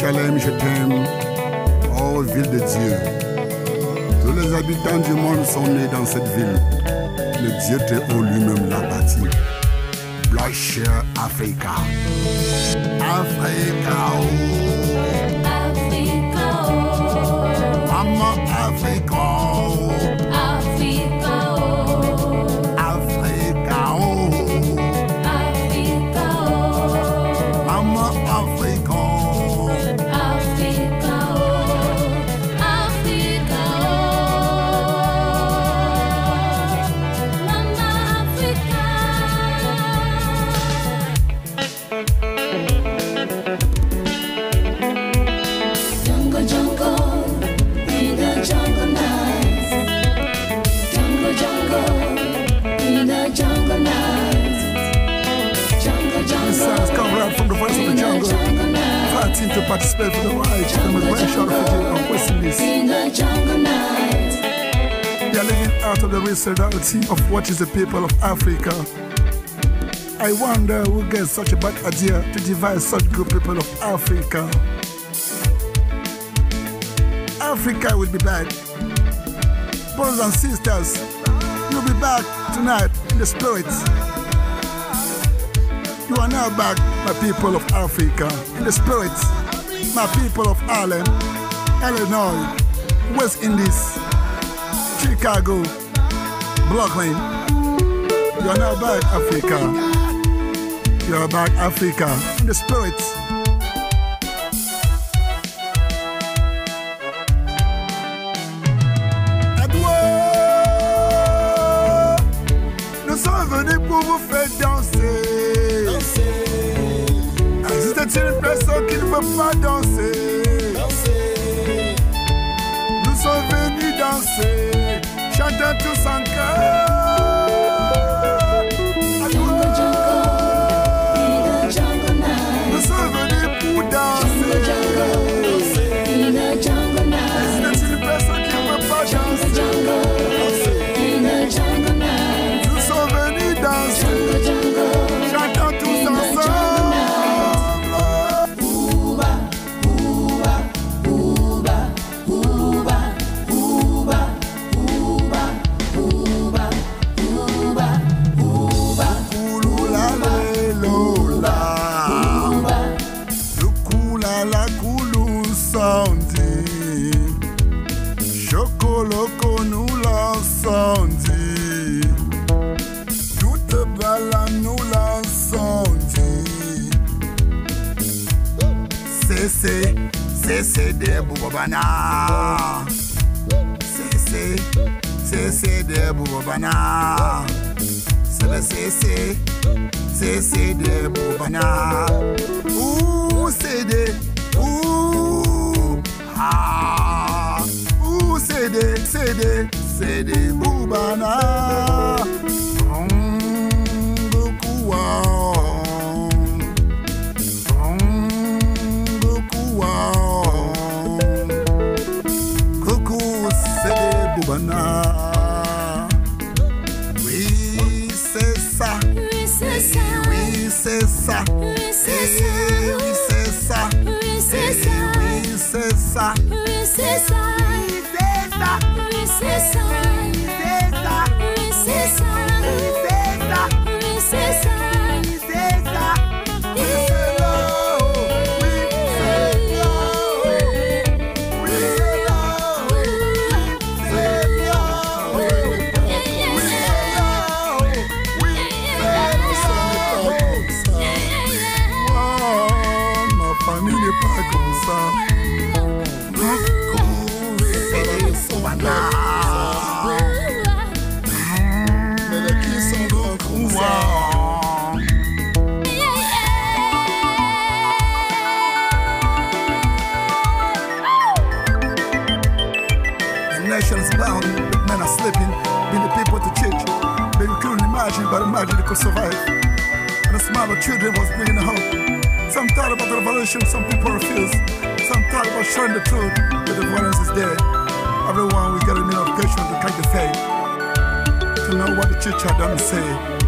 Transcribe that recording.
Jérusalem, je t'aime, ô ville de Dieu. Tous les habitants du monde sont nés dans cette ville. Le Dieu très haut lui-même l'a bâti. Blush Africa. Africa, oh. Africa, oh. Mama Africa, oh. Africa, oh. Africa, oh. Africa, oh. Mama Africa, oh. Africa, oh. Africa, oh. Mama Africa. Jungle, jungle, in the jungle night. Jungle, jungle, in the jungle night. Jungle, The sounds jungle, come right from the voice of the in the jungle. jungle night. Fighting to participate for the right. I'm a great shot of West Indies. In the jungle night. They are living out of the real reality of what is the people of Africa. I wonder who gets such a bad idea to divide such good people of Africa. Africa will be back. Brothers and sisters, you'll be back tonight in the spirit. You are now back, my people of Africa, in the spirit. My people of Ireland, Illinois, West Indies, Chicago, Brooklyn. You are now back, Africa. You are back, Africa, in the spirit. Nous sommes venus pour vous faire danser. Existe-t-il une personne qui ne veut pas danser? Nous sommes venus danser, chantant tous en cœur. Jungle, jungle, in the jungle night. Nous sommes venus pour danser. Jungle, in the jungle night. Existe-t-il une personne qui ne veut pas danser? Jungle, in the jungle night. Nous sommes venus danser, Jungle, chantant tous ensemble. La coulou senti, chocoloko nous la senti, toute bala nous la senti. C'est des boubabana, c'est des boubabana, c'est des boubabana. Ouh, c'est des c'est des boubana. Coucou, c'est des boubana. Oui, c'est ça. oui, c'est ça. Oui, c'est ça. Oui, c'est ça. Oui, c'est ça. Oui, c'est ça. Oui, c'est ça. Oui, c'est ça. Oui, c'est ça. Oui, c'est ça. Oui, c'est ça. Famille n'est pas comme ça. Mais les qui sont grands comme ça. The nation is bound, the men are sleeping, bring the people to church. They couldn't imagine, but imagine they could survive. And the smile of children was bringing hope. Some thought about the revolution, some people refused. Some thought about sharing the truth, but the violence is there. Everyone, we get a new occasion to catch the faith, to know what the church had done and say.